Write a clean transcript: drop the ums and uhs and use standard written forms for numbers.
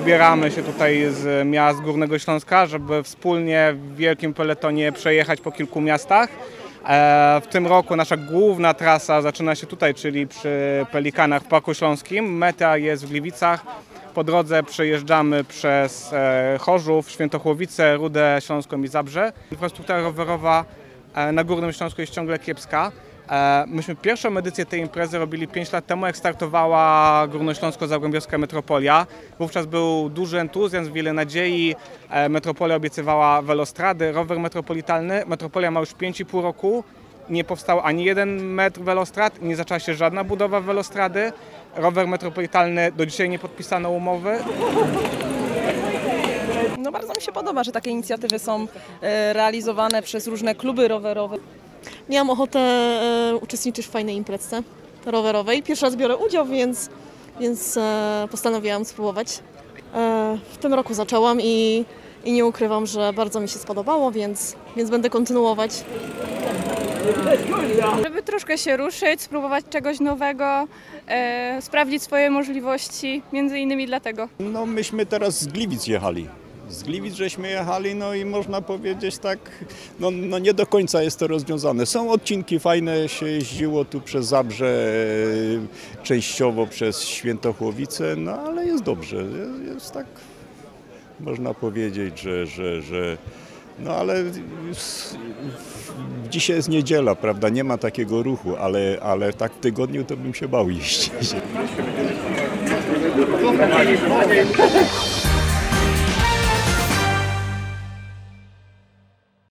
zbieramy się tutaj z miast Górnego Śląska, żeby wspólnie w wielkim peletonie przejechać po kilku miastach. W tym roku nasza główna trasa zaczyna się tutaj, czyli przy Pelikanach w Parku Śląskim. Meta jest w Gliwicach. Po drodze przejeżdżamy przez Chorzów, Świętochłowice, Rudę Śląską i Zabrze. Infrastruktura rowerowa na Górnym Śląsku jest ciągle kiepska. Myśmy pierwszą edycję tej imprezy robili 5 lat temu, jak startowała Górnośląsko-Zagłębiowska Metropolia. Wówczas był duży entuzjazm, wiele nadziei. Metropolia obiecywała welostrady, rower metropolitalny. Metropolia ma już 5,5 roku. Nie powstał ani jeden metr welostrad, nie zaczęła się żadna budowa welostrady. Rower metropolitalny, do dzisiaj nie podpisano umowy. No bardzo mi się podoba, że takie inicjatywy są realizowane przez różne kluby rowerowe. Miałam ochotę uczestniczyć w fajnej imprezce rowerowej. Pierwszy raz biorę udział, więc postanowiłam spróbować. W tym roku zaczęłam i nie ukrywam, że bardzo mi się spodobało, więc będę kontynuować. Żeby troszkę się ruszyć, spróbować czegoś nowego, sprawdzić swoje możliwości, między innymi dlatego. No myśmy teraz z Gliwic jechali. Z Gliwic żeśmy jechali, no i można powiedzieć tak, no nie do końca jest to rozwiązane. Są odcinki fajne, się jeździło tu przez Zabrze, częściowo przez Świętochłowice, no ale jest dobrze, jest tak, można powiedzieć, że no ale dzisiaj jest niedziela, prawda, nie ma takiego ruchu, ale tak w tygodniu to bym się bał jeździć.